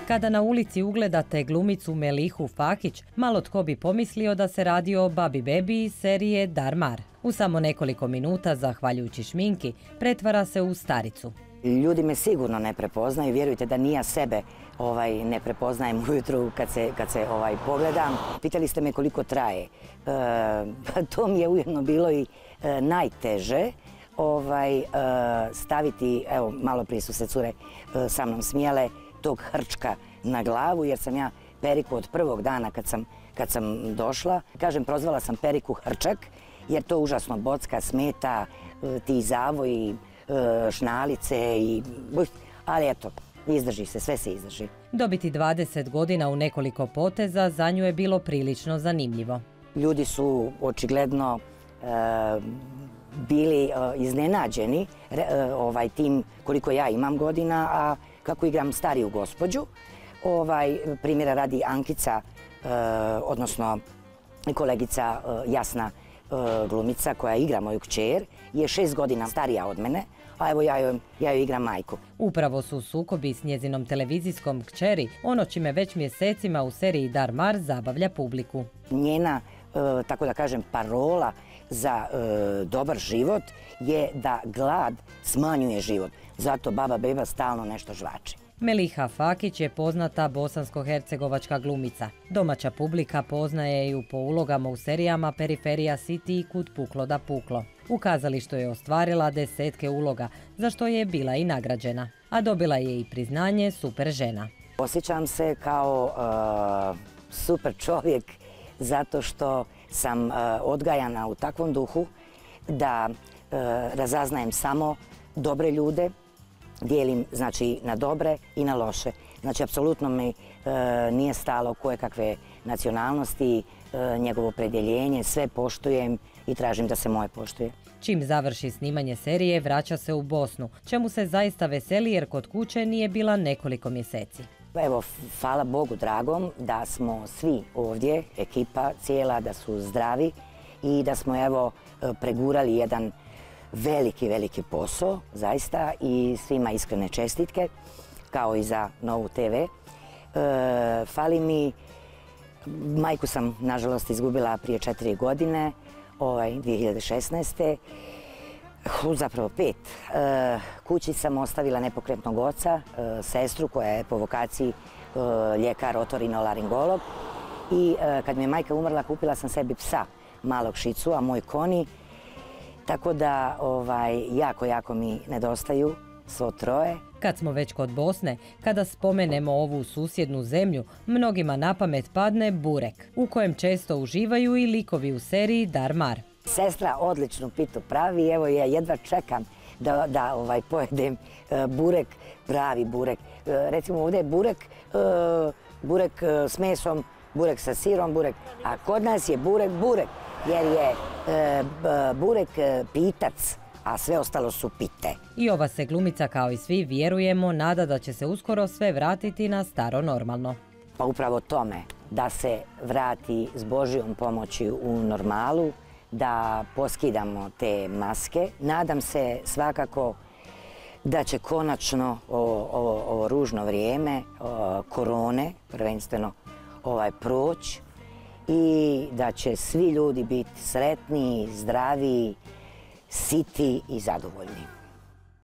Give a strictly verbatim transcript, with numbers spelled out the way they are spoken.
Kada na ulici ugledate glumicu Melihu Fakić, malo tko bi pomislio da se radi o babi bebi iz serije Dar Mar. U samo nekoliko minuta, zahvaljujući šminki, pretvara se u staricu. Ljudi me sigurno ne prepoznaju, vjerujte da ni ja sebe ovaj, ne prepoznajem ujutru kad se, kad se ovaj, pogledam. Pitali ste me koliko traje. E, to mi je ujedno bilo i e, najteže ovaj, e, staviti, evo malo prije su se cure e, sa mnom smijale, tog hrčka na glavu, jer sam ja periku od prvog dana kad sam, kad sam došla. Kažem, prozvala sam periku hrčak, jer to užasno bocka, smeta, e, ti zavoji, šnalice, i, ali eto, izdrži se, sve se izdrži. Dobiti dvadeset godina u nekoliko poteza za nju je bilo prilično zanimljivo. Ljudi su očigledno e, bili e, iznenađeni e, ovaj, tim koliko ja imam godina, a kako igram stariju gospođu. Ovaj, primjera radi Ankica, e, odnosno kolegica e, Jasna glumica koja igra moju kćer, je šest godina starija od mene, a evo ja joj, ja joj igram majku. Upravo su sukobi s njezinom televizijskom kćeri ono čime već mjesecima u seriji Dar Mar zabavlja publiku. Njena, e, tako da kažem, parola za e, dobar život je da glad smanjuje život. Zato baba beba stalno nešto žvači. Meliha Fakić je poznata bosansko-hercegovačka glumica. Domaća publika poznaje ju po ulogama u serijama Periferija City i Kud puklo da puklo. U kazalištu je ostvarila desetke uloga, za što je bila i nagrađena. A dobila je i priznanje super žena. Osjećam se kao uh, super čovjek zato što sam uh, odgajana u takvom duhu da uh, razaznajem samo dobre ljude, dijelim znači na dobre i na loše. Znači, apsolutno mi e, nije stalo koje kakve nacionalnosti, e, njegovo opredjeljenje, sve poštujem i tražim da se moje poštuje. Čim završi snimanje serije, vraća se u Bosnu, čemu se zaista veseli jer kod kuće nije bila nekoliko mjeseci. Evo, hvala Bogu dragom da smo svi ovdje, ekipa cijela, da su zdravi i da smo evo pregurali jedan veliki, veliki posao, zaista, i svima iskrene čestitke, kao i za Novu te ve. E, fali mi, majku sam, nažalost, izgubila prije četiri godine, ovaj, dvije hiljade šesnaeste. Zapravo pet. E, kući sam ostavila nepokretnog oca, e, sestru koja je po vokaciji e, ljekar, otorinolaringolog. I e, kad mi je majka umrla, kupila sam sebi psa, malog šicu, a moj koni. Tako da ovaj, jako, jako mi nedostaju svo troje. Kad smo već kod Bosne, kada spomenemo ovu susjednu zemlju, mnogima na pamet padne burek, u kojem često uživaju i likovi u seriji Dar Mar. Sestra odličnu pitu pravi, evo ja jedva čekam da, da ovaj, pojedem uh, burek, pravi burek. Uh, recimo ovdje je burek, uh, burek uh, s mesom, burek sa sirom, burek, a kod nas je burek, burek. Jer je e, burek pitac, a sve ostalo su pite. I ova se glumica, kao i svi, vjerujemo, nada da će se uskoro sve vratiti na staro normalno. Pa upravo tome, da se vrati s Božjom pomoći u normalu, da poskidamo te maske. Nadam se svakako da će konačno ovo, ovo, ovo ružno vrijeme, o, korone, prvenstveno, ovaj, proći, i da će svi ljudi biti sretni, zdravi, siti i zadovoljni.